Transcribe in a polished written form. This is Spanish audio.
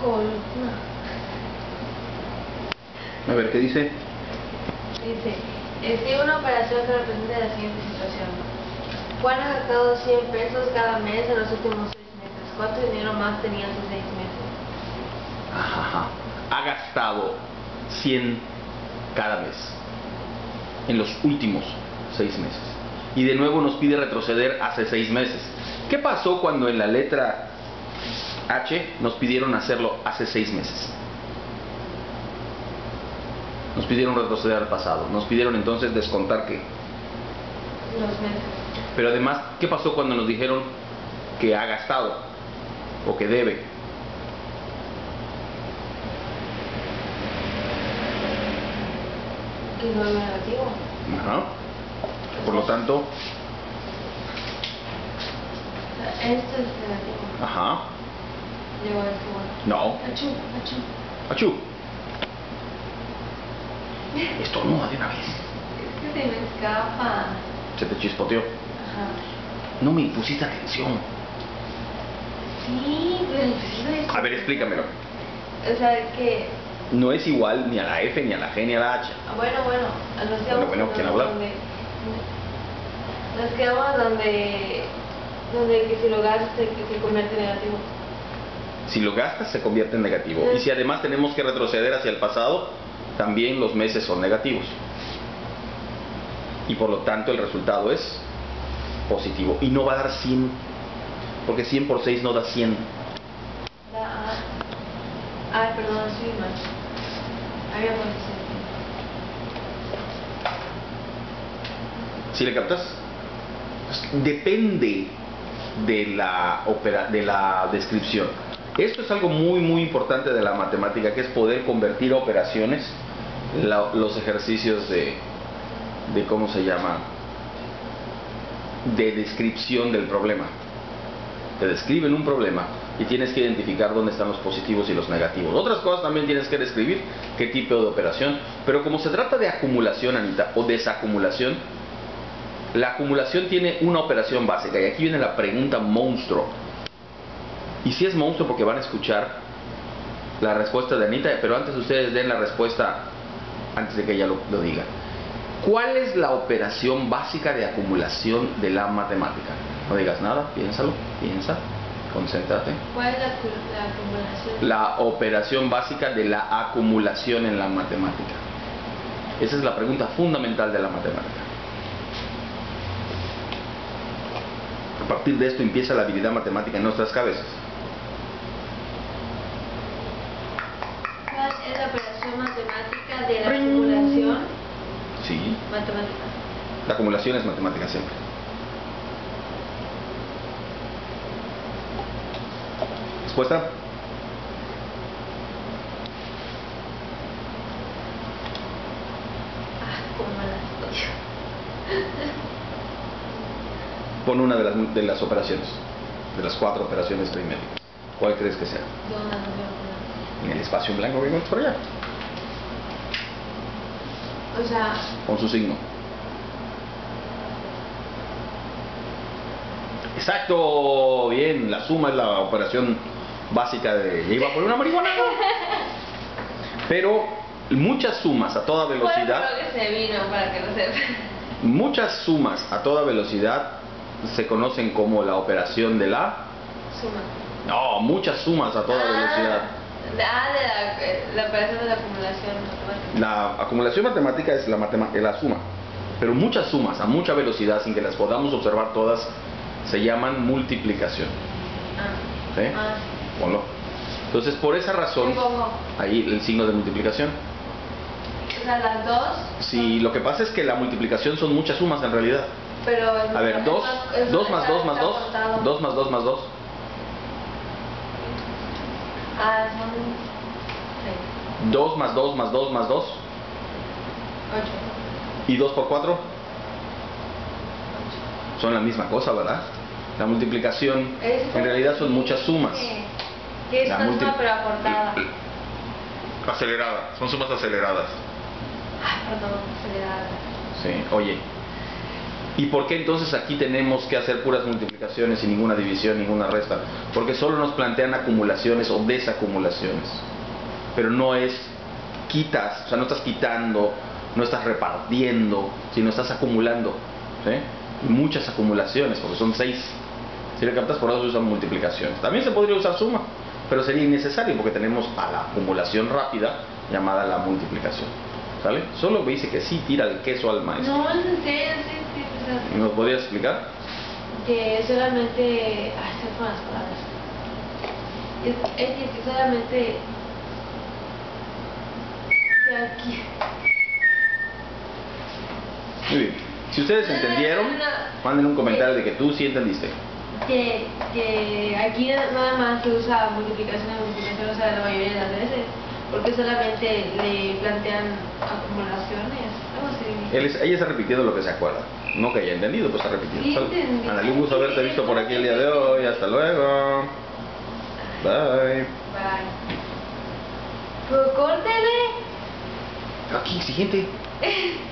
columna. A ver, ¿qué dice? Dice, escribe una operación que represente la siguiente situación. Juan ha gastado 100 pesos cada mes en los últimos 6 meses. ¿Cuánto dinero más tenía hace 6 meses? Ajá. Ha gastado 100 cada mes en los últimos 6 meses. Y de nuevo nos pide retroceder hace 6 meses. ¿Qué pasó cuando en la letra H nos pidieron hacerlo hace 6 meses? Nos pidieron retroceder al pasado. Nos pidieron entonces descontar ¿qué? Los meses. Pero además, ¿qué pasó cuando nos dijeron que ha gastado o que debe? Que no es negativo. Ajá. Por lo tanto, O sea, esto es negativo. ajá. Llegó a este bueno. No. Achú, achú. Achú. Estornuda de una vez. Es que se me escapa. Se te chispoteó. Ajá. No me pusiste atención. Sí, pero necesito. A ver, explícamelo. O sea, que. No es igual ni a la F, ni a la G, ni a la H. Bueno, nos quedamos Bueno, ¿quién habla? Nos quedamos donde que si lo gastas que se convierte en negativo. Si lo gastas, se convierte en negativo. Y si además tenemos que retroceder hacia el pasado, también los meses son negativos. Y por lo tanto el resultado es positivo. Y no va a dar 100, porque 100 por 6 no da 100. Ay, perdón, sí, mal. Había puesto 100. ¿Sí le captas? Pues, depende de la descripción. Esto es algo muy importante de la matemática, que es poder convertir operaciones, los ejercicios de ¿cómo se llama? De descripción del problema. Te describen un problema y tienes que identificar dónde están los positivos y los negativos. Otras cosas también tienes que describir, qué tipo de operación. Pero como se trata de acumulación, Anita, o desacumulación, la acumulación tiene una operación básica. Y aquí viene la pregunta monstruo. Y si es monstruo porque van a escuchar la respuesta de Anita, pero antes ustedes den la respuesta antes de que ella lo diga. ¿Cuál es la operación básica de acumulación de la matemática? No digas nada, piénsalo, piensa, concéntrate. ¿Cuál es la acumulación? La operación básica de la acumulación en la matemática. Esa es la pregunta fundamental de la matemática. A partir de esto empieza la habilidad matemática en nuestras cabezas. ¿Cuál es la operación matemática de la acumulación? Sí. Matemática. La acumulación es matemática siempre. ¿Respuesta? Cómo la estoy. Pon una de las operaciones, de las 4 operaciones aritméticas. ¿Cuál crees que sea? ¿Dónde nos veo? En el espacio en blanco que vemos por allá. O sea, Con su signo. Exacto, bien, la suma es la operación básica de... ¿Ya iba por una marihuana? Pero muchas sumas a toda velocidad... ¿cuál fue lo que se vino para que lo sepa? Muchas sumas a toda velocidad se conocen como la operación de la... Suma. No, muchas sumas a toda velocidad. De la operación de la acumulación matemática. La acumulación matemática es la suma, pero muchas sumas a mucha velocidad sin que las podamos observar todas se llaman multiplicación. ¿Sí? Ponlo. Entonces, por esa razón, ¿Qué pongo? ahí el signo de multiplicación. O sea, las dos. Sí, lo que pasa es que la multiplicación son muchas sumas en realidad. Pero A ver, 2 más 2 más 2, 2 más 2 más 2. Ah, son 2 más 2 más 2 más 2. 8. ¿Y 2 por 4? Son la misma cosa, ¿verdad? La multiplicación en realidad son muchas sumas. Que es La una suma pero acortada. Acelerada, son sumas aceleradas. Perdón, acelerada. Sí, oye, ¿Y por qué entonces aquí tenemos que hacer puras multiplicaciones y ninguna división, ninguna resta? Porque solo nos plantean acumulaciones o desacumulaciones. Pero no es quitas, o sea, no estás quitando, no estás repartiendo, sino estás acumulando. ¿Sí? Muchas acumulaciones, porque son 6. Si le captas, por eso se usan multiplicaciones. También se podría usar suma, pero sería innecesario porque tenemos a la acumulación rápida llamada la multiplicación. ¿Sale? Solo me dice que sí tira el queso al maestro. No, en serio, sí. ¿Nos podrías explicar? Que solamente... Ay, se fueron las palabras. Es que solamente... Que aquí... Muy bien. Si ustedes entendieron, manden un comentario de que tú sí entendiste. Que aquí nada más se usa multiplicación y multiplicación, o sea, la mayoría de las veces, porque solamente le plantean acumulaciones, algo así. Ella está repitiendo lo que se acuerda. No que haya entendido, pues está repitiendo. Sí, entendí. Ana, un gusto haberte visto por aquí el día de hoy. Hasta luego. Bye. Bye. Pues córtele. Aquí, siguiente.